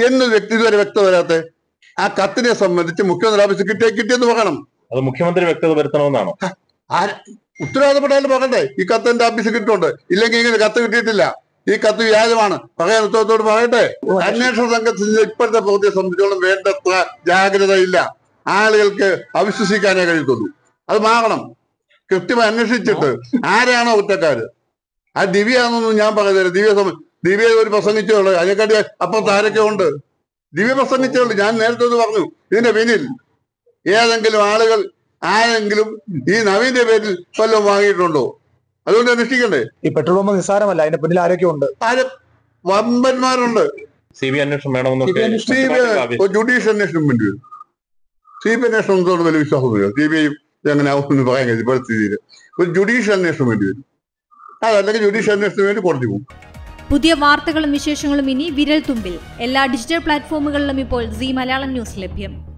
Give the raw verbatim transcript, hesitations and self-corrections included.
എന്ന് വ്യക്തി ഇതുവരെ വ്യക്തത വരാത്തെ? ആ കത്തിനെ സംബന്ധിച്ച് മുഖ്യമന്ത്രി ഓഫീസ് കിട്ടിയ കിട്ടിയെന്ന് പറയണം. അത് മുഖ്യമന്ത്രി വ്യക്തത വരുത്തണമെന്നാണോ? ഉത്തരവാദപ്പെട്ടാലും പറയട്ടെ, ഈ കത്ത് എന്റെ ഓഫീസിൽ കിട്ടുന്നുണ്ട്, ഇല്ലെങ്കിൽ ഇങ്ങനെ കത്ത് കിട്ടിയിട്ടില്ല, ഈ കത്ത് വ്യാജമാണ്, പറയാൻ ഉത്തരത്തോട് പറയട്ടെ. അന്വേഷണ സംഘത്തിന് ഇപ്പോഴത്തെ പ്രവൃത്തിയെ സംബന്ധിച്ചോളം വേണ്ടത്ര ജാഗ്രത ഇല്ല. ആളുകൾക്ക് അവിശ്വസിക്കാനേ കഴിയത്തുള്ളൂ. അത് മാറണം. കൃത്യമായി അന്വേഷിച്ചിട്ട് ആരാണോ കുറ്റക്കാര്, ആ ദിവ്യ എന്നൊന്നും ഞാൻ പറയുന്നില്ല. ദിവ്യ ദിവ്യ ഒരു പ്രസംഗിച്ചേ ഉള്ളൂ, അതിനെക്കാട്ടി അപ്പുറത്ത് ആരൊക്കെ ഉണ്ട്? ദിവ്യ പ്രസംഗിച്ചേ ഉള്ളൂ. ഞാൻ നേരത്തെ ഒന്ന് പറഞ്ഞു, ഇതിന്റെ പിന്നിൽ ഏതെങ്കിലും ആളുകൾ ആരെങ്കിലും ഈ നവീന്റെ പേരിൽ വല്ലതും വാങ്ങിയിട്ടുണ്ടോ? അതുകൊണ്ട് അന്വേഷിക്കണ്ടേ? ഈ പെട്രോൾ പമ്പ് നിസ്സാരമല്ല, അതിന്റെ പിന്നിൽ ആരൊക്കെ ഉണ്ട്? ആര് വമ്പന്മാരുണ്ട്. സി ബി അന്വേഷണം വേണമെന്ന് സി ബി ഐ ജുഡീഷ്യൽ അന്വേഷണം വേണ്ടി വരും. സി ബി അന്വേഷണം എന്തോട് വലിയ വിശ്വാസമൊന്നുമില്ല. സി ബി ഐ എങ്ങനെ ആവുമെന്ന് പറയാൻ കഴിയും പരിസ്ഥിതിയിൽ. ഒരു ജുഡീഷ്യൽ അന്വേഷണം വേണ്ടി വരും. അതല്ലെങ്കിൽ ജുഡീഷ്യൽ അന്വേഷണത്തിന് വേണ്ടി കോടതി പോകും. പുതിയ വാർത്തകളും വിശേഷങ്ങളും ഇനി വിരൽ തുമ്പിൽ. എല്ലാ ഡിജിറ്റൽ പ്ലാറ്റ്ഫോമുകളിലും ഇപ്പോൾ സീ മലയാളം ന്യൂസ് ലഭ്യം.